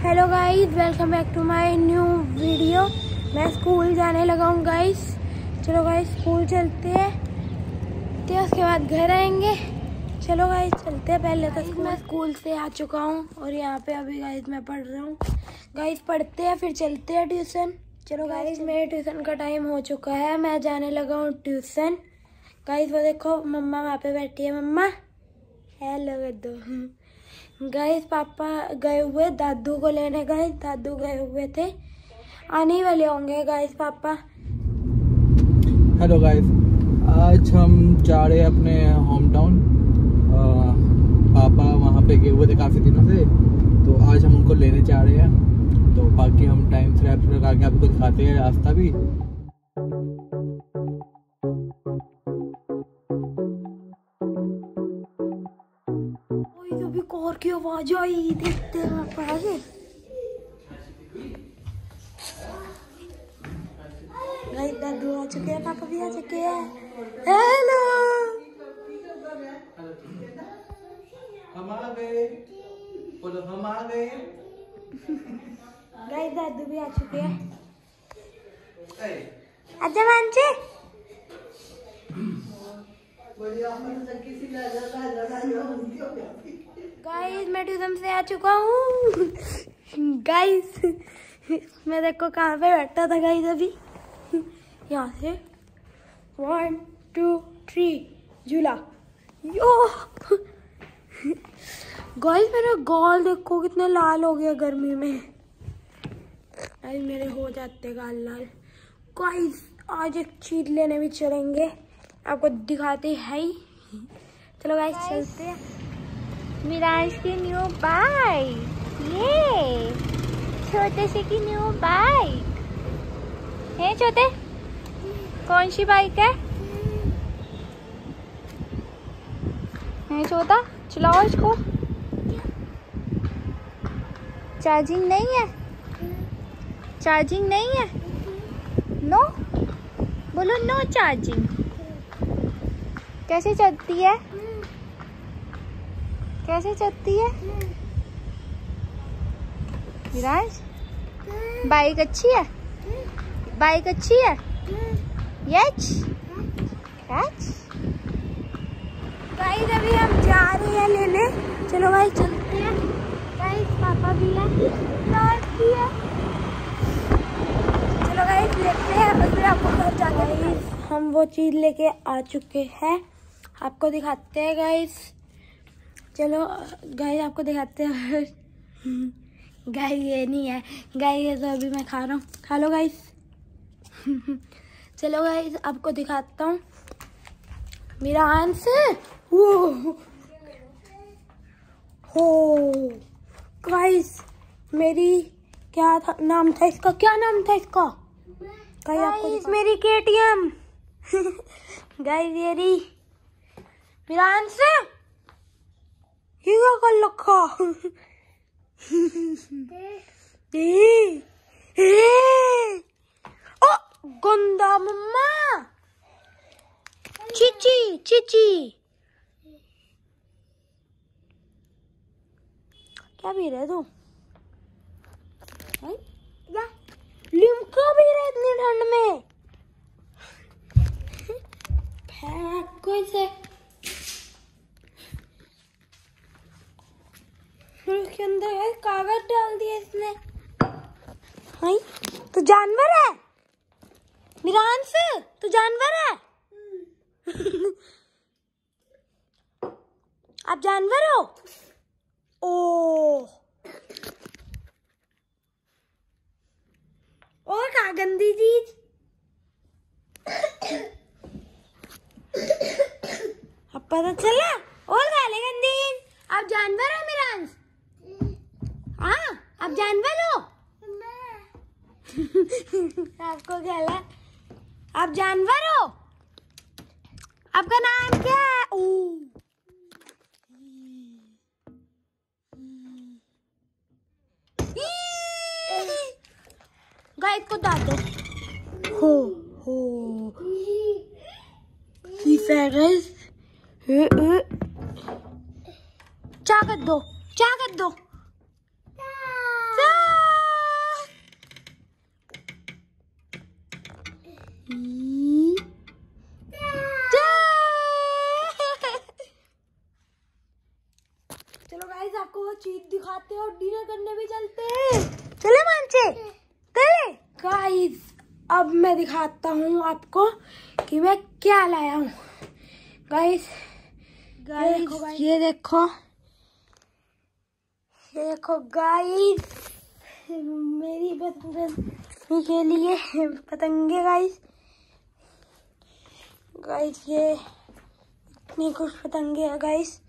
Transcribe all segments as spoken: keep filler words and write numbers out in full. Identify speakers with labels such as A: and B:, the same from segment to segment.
A: Hello guys, welcome back to my new video. मैं school जाने लगा हूँ गाइस। चलो गाइस स्कूल चलते हैं, तो उसके बाद घर आएंगे। चलो गाइस चलते हैं। पहले तो मैं स्कूल से आ चुका हूँ और यहाँ पे अभी गाइस मैं पढ़ रहा हूँ। गाइस पढ़ते हैं फिर चलते हैं ट्यूशन। चलो गाइस मेरे ट्यूशन का टाइम हो चुका है, मैं जाने लगा हूँ ट्यूशन। गाइस वो देखो मम्मा वहाँ पे बैठी है। मम्मा हेलो कर दो। गाइस पापा गए हुए दादू को लेने। गाइस दादू गए हुए थे, आने ही वाले होंगे गाइस पापा।
B: हेलो गाइस, आज हम जा रहे हैं अपने होम टाउन। पापा वहाँ पे गए हुए थे काफ़ी दिनों से, तो आज हम उनको लेने जा रहे हैं। तो बाकी हम टाइम स्लैप लगा के आपको दिखाते हैं रास्ता भी।
A: और की आवाज आई, देखते हैं वहाँ पर आगे। गाइस दादू आ चुके हैं, पापा भी आ चुके हैं। हेलो
B: हम आ गए, बोलो हम आ गए।
A: गाइस दादू भी आ चुके हैं। अच्छा मानचे गाइस मैं ट्यूशन से आ चुका हूँ। गाइस मैं देखो कहाँ पे बैठा था गाइस अभी। यहाँ से वन टू थ्री झूला यो। गाइस मेरे गाल देखो कितने लाल हो गए गर्मी में। गाइस मेरे हो जाते गाल लाल। गाइस आज एक चीज लेने भी चलेंगे, आपको दिखाते हैं ही। चलो गाइस चलते हैं।
C: मिराज की न्यू बाइक, ये छोटे से की न्यू बाइक है। छोटे कौन सी बाइक है? है छोटा, चलाओ इसको। चार्जिंग नहीं है, चार्जिंग नहीं है। नो बोलो, नो चार्जिंग। कैसे चलती है, कैसे चलती है विराज? बाइक अच्छी है, बाइक अच्छी है। यच यच।
A: गाइस अभी हम जा रहे हैं लेने। चलो भाई चलते हैं। गाइस पापा भी है, लाइट भी है। चलो गाइस लेते हैं और फिर आपको घर जाके गाइस हम वो चीज लेके आ चुके हैं, आपको दिखाते हैं गाइस। चलो गाइस आपको दिखाते हैं। गाइस ये नहीं है गाइस, ये तो अभी मैं खा रहा हूँ, खा लो गाइस। चलो गाइस आपको दिखाता हूँ मेरा आंस। वो हो गाइस मेरी क्या था नाम था इसका, क्या नाम था इसका गाइस? आपको मेरी केटीएम। गाइस ये रही मेरा आंस। ये क्या कर रखा? ए, ए, ओ गंदा मम्मा। चीची चीची क्या पी रहे तू? या लिम्का पी रहे इतनी ठंड में? फेंको इसे। उसके अंदर है कागज डाल दिया इसने। हाय तू जानवर है मिरांस, तू जानवर है। आप जानवर हो? ओ और क्या गंदी चीज। अब पता चला और गाले गंदी। आप जानवर हो मिरांस? हाँ आप जानवर हो। आपको क्या लगा? आप जानवर हो? आपका नाम क्या है? ओ गाइस को दाद दो। हो हो गाइस चाकत दो, चाकत दो। चीज दिखाते हैं और डिनर करने भी चलते हैं। चले मांचे, चले गाइस। अब मैं दिखाता हूँ आपको कि मैं क्या लाया हूँ। गाइस गाइस ये देखो, ये देखो गाइस, मेरी पतंग के लिए पतंगे गाइस। गाइस ये इतनी कुछ पतंगे है गाइस।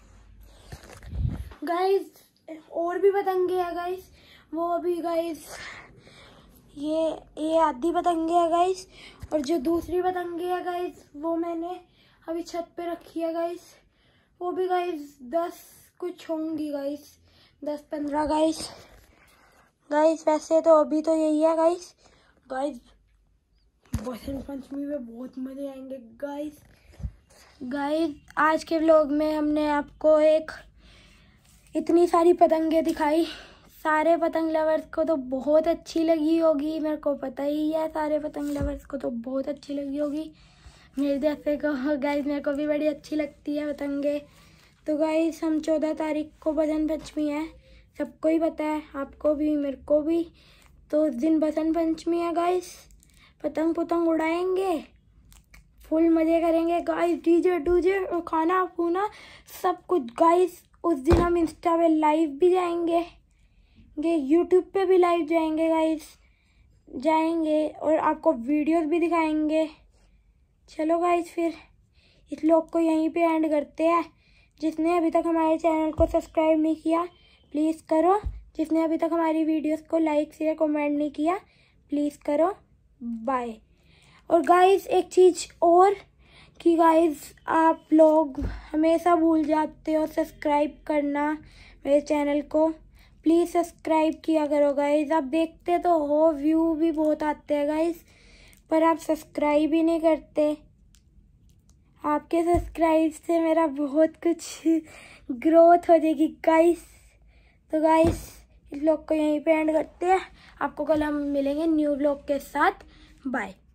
A: गाइस और भी पतंगे है गाइस, वो भी गाइस ये ये आधी पतंगे है गाइस। और जो दूसरी पतंगे है गाइस वो मैंने अभी छत पे रखी है गाइस। वो भी गाइस दस कुछ होंगी गाइस, दस पंद्रह गाइस। गाइस वैसे तो अभी तो यही है गाइस। गाइस बसंत पंचमी में बहुत मजे आएंगे गाइस। गाइस आज के व्लॉग में हमने आपको एक इतनी सारी पतंगे दिखाई। सारे पतंग लवर्स को तो बहुत अच्छी लगी होगी, मेरे को पता ही है। सारे पतंग लवर्स को तो बहुत अच्छी लगी होगी, मेरे जैसे को। गाइस मेरे को भी बड़ी अच्छी लगती है पतंगे। तो गाइस हम चौदह तारीख को बसंत पंचमी है, सबको ही पता है, आपको भी मेरे को भी। तो उस दिन बसंत पंचमी है गाइस, पतंग पतंग उड़ाएंगे, फुल मजे करेंगे गाइस। डीजे डूजे और खाना खूना सब कुछ गाइस। उस दिन हम इंस्टा पे लाइव भी जाएंगे, ये यूट्यूब पे भी लाइव जाएंगे गाइस, जाएंगे और आपको वीडियोस भी दिखाएंगे। चलो गाइस फिर इस व्लॉग को यहीं पे एंड करते हैं। जिसने अभी तक हमारे चैनल को सब्सक्राइब नहीं किया प्लीज़ करो। जिसने अभी तक हमारी वीडियोस को लाइक शेयर कमेंट नहीं किया प्लीज़ करो। बाय। और गाइस एक चीज़ और कि गाइस आप लोग हमेशा भूल जाते हो सब्सक्राइब करना मेरे चैनल को। प्लीज़ सब्सक्राइब किया करो गाइस। आप देखते तो हो, व्यू भी बहुत आते हैं गाइस, पर आप सब्सक्राइब ही नहीं करते। आपके सब्सक्राइब से मेरा बहुत कुछ ग्रोथ हो जाएगी गाइस। तो गाइस इस व्लॉग को यहीं पे एंड करते हैं। आपको कल हम मिलेंगे न्यू व्लॉग के साथ। बाय।